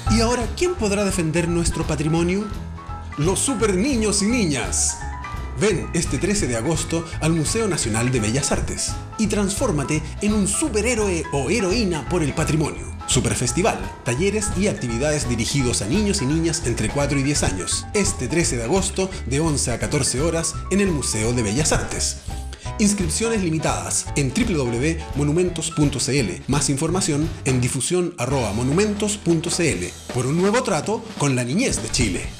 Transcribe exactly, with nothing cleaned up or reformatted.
¿Y ahora quién podrá defender nuestro patrimonio? Los super niños y niñas. Ven este trece de agosto al Museo Nacional de Bellas Artes y transfórmate en un superhéroe o heroína por el patrimonio. Superfestival, talleres y actividades dirigidos a niños y niñas entre cuatro y diez años. Este trece de agosto de once a catorce horas en el Museo de Bellas Artes. Inscripciones limitadas en doble u doble u doble u punto monumentos punto c l. Más información en difusión arroba monumentos punto c l. Por un nuevo trato con la niñez de Chile.